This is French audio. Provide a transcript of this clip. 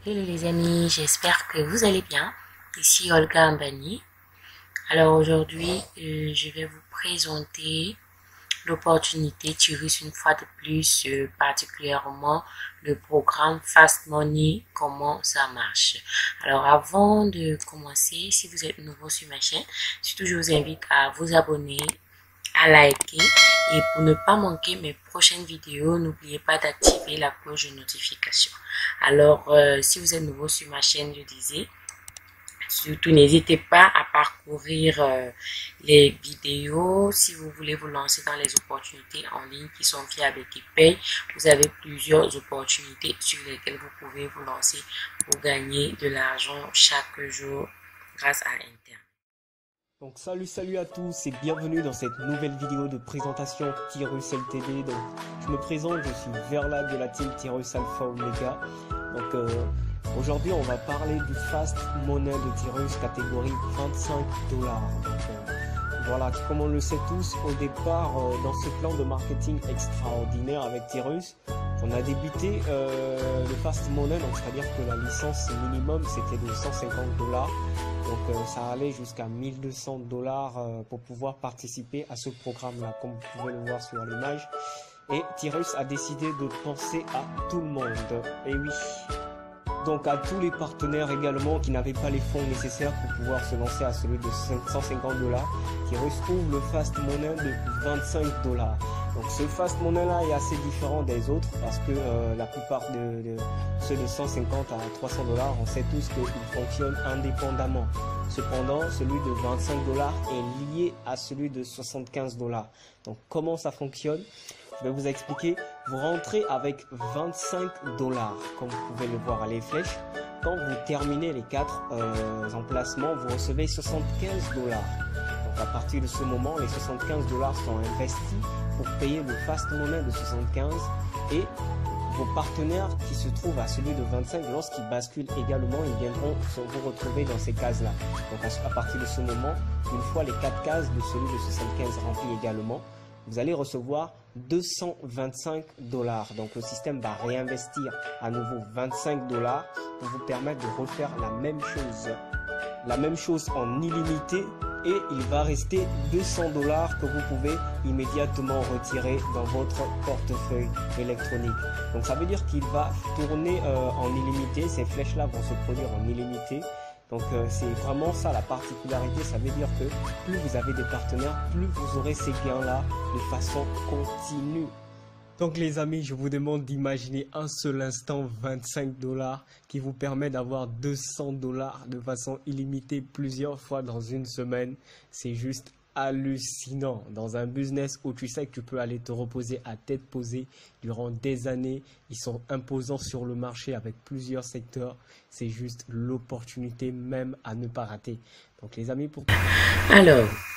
Hello les amis, j'espère que vous allez bien. Ici Olga Ambani. Alors aujourd'hui, je vais vous présenter l'opportunité Tirus une fois de plus, particulièrement le programme Fast Money, comment ça marche. Alors avant de commencer, si vous êtes nouveau sur ma chaîne, surtout je vous invite à vous abonner, à liker et pour ne pas manquer mes prochaines vidéos, n'oubliez pas d'activer la cloche de notification. Alors, si vous êtes nouveau sur ma chaîne, je disais, surtout n'hésitez pas à parcourir les vidéos. Si vous voulez vous lancer dans les opportunités en ligne qui sont fiables et qui payent, vous avez plusieurs opportunités sur lesquelles vous pouvez vous lancer pour gagner de l'argent chaque jour grâce à Internet. Donc salut à tous et bienvenue dans cette nouvelle vidéo de présentation Tirus Ltd. Donc je me présente, je suis Verla de la team Tirus Alpha Omega. Donc aujourd'hui on va parler du Fast Money de Tirus catégorie 25 dollars. Voilà, comme on le sait tous, au départ dans ce plan de marketing extraordinaire avec Tirus, on a débuté le Fast Money, donc c'est-à-dire que la licence minimum c'était de 150 dollars. Donc ça allait jusqu'à 1200 dollars pour pouvoir participer à ce programme-là, comme vous pouvez le voir sur l'image. Et Tirus a décidé de penser à tout le monde. Et oui. Donc à tous les partenaires également qui n'avaient pas les fonds nécessaires pour pouvoir se lancer à celui de 150 dollars, Tirus ouvre le Fast Money de 25 dollars. Donc ce Fast Money là est assez différent des autres parce que la plupart de ceux de 150 à 300 dollars, on sait tous qu'ils fonctionnent indépendamment. Cependant, celui de 25 dollars est lié à celui de 75 dollars. Donc comment ça fonctionne? Je vais vous expliquer. Vous rentrez avec 25 dollars, comme vous pouvez le voir à les flèches. Quand vous terminez les 4 emplacements, vous recevez 75 dollars. Donc à partir de ce moment, les 75 dollars sont investis pour payer le Fast Money de 75 et vos partenaires qui se trouvent à celui de 25, lorsqu'ils basculent également, ils viendront vous retrouver dans ces cases-là. Donc à partir de ce moment, une fois les 4 cases de celui de 75 remplies également, vous allez recevoir 225 dollars. Donc le système va réinvestir à nouveau 25 dollars pour vous permettre de refaire la même chose. La même chose en illimité et il va rester 200 dollars que vous pouvez immédiatement retirer dans votre portefeuille électronique. Donc ça veut dire qu'il va tourner en illimité. Ces flèches-là vont se produire en illimité. Donc c'est vraiment ça la particularité, ça veut dire que plus vous avez des partenaires, plus vous aurez ces gains-là de façon continue. Donc les amis, je vous demande d'imaginer un seul instant 25 dollars qui vous permet d'avoir 200 dollars de façon illimitée plusieurs fois dans une semaine. C'est juste hallucinant. Dans un business où tu sais que tu peux aller te reposer à tête posée durant des années, ils sont imposants sur le marché avec plusieurs secteurs. C'est juste l'opportunité même à ne pas rater. Donc les amis, pour... Alors,